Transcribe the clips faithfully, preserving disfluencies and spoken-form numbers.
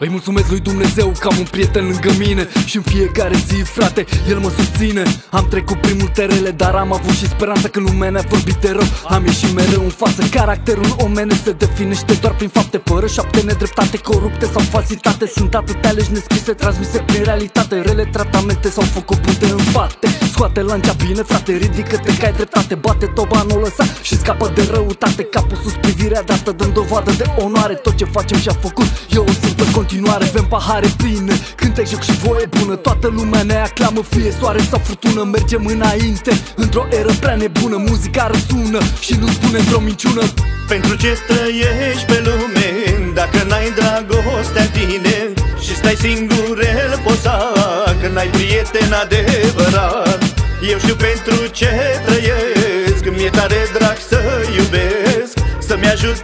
Îi mulțumesc lui Dumnezeu că am un prieten lângă mine și în fiecare zi, frate, el mă susține. Am trecut prin multe rele, dar am avut și speranță că lumea ne-a vorbit de rău. Am ieșit mereu în față. Caracterul omenesc se definește doar prin fapte, fără șapte nedreptate, corupte sau falsitate. Sunt atâtea legi nescrise transmise prin realitate. Rele tratamente s-au făcut punte în spate. Scoate lancea bine, frate, ridică-te că ai dreptate. Bate toba, nu lăsa și scapă de răutate. Capul sus, privirea dată, dăm dovadă de onoare. Tot ce facem și-a făcut e o simplă continuare. Avem pahare pline, cântec, joc și voie bună. Toată lumea ne aclamă, fie soare sau furtună. Mergem înainte, într-o eră prea nebună. Muzica răsună și nu spune într-o minciună. Pentru ce trăiești pe lume dacă n-ai dragostea în tine și stai singur el posa, că n-ai prieten adevărat? Eu știu pentru ce trăiesc, mi-e tare drag să iubesc, să-mi ajut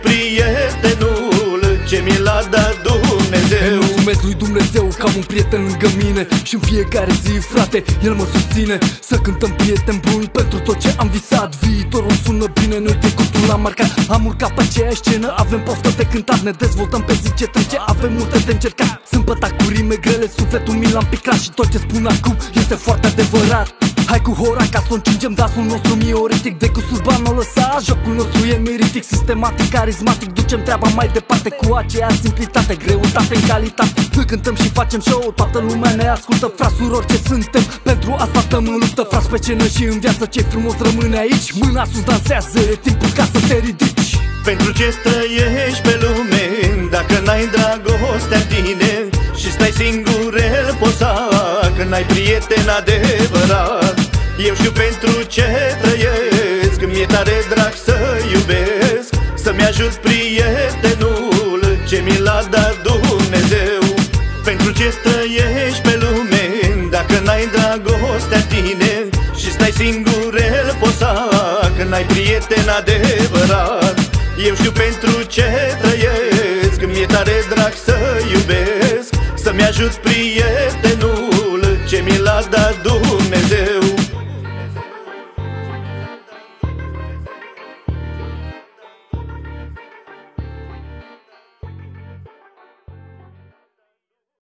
prietenul ce mi l-a dat Dumnezeu. Îi mulțumesc lui Dumnezeu că am un prieten lângă mine și în fiecare zi, frate, el mă susține. Să cântăm prieten bun pentru tot ce am visat. Viitorul sună bine, noi trecutul l-am marcat. Am urcat pe aceeași scenă, avem poftă de cântat. Ne dezvoltăm pe zi ce trece, avem multe de încercat. Sunt pătat cu rime grele, sufletul mi l-am picrat și tot ce spun acum este foarte adevărat. Hai cu hora ca să o încingem, dasul nostru mioritic. De cu surba n-o lăsa, jocul nostru e miritic. Sistematic, carismatic, ducem treaba mai departe cu aceeași simplitate, greutate în calitate. Îl cântăm și facem show, toată lumea ne ascultă. Frați, surori, ce suntem, pentru asta stăm în luptă. Frați, pe scenă și în viață, ce frumos rămâne aici. Mâna sus dansează, e timpul ca să te ridici. Pentru ce trăiești pe lume dacă n-ai dragostea în tine și stai singur el posa, că n-ai prieten adevărat? Eu știu pentru ce trăiesc, mi-e tare drag să iubesc, să-mi ajut prietenul ce mi l-a dat Dumnezeu. Pentru ce trăiești pe lume dacă n-ai dragostea în tine și stai singur el posa, că n-ai prieten adevărat? Eu știu pentru ce trăiesc, mi-e tare drag să iubesc, să-mi ajut prietenul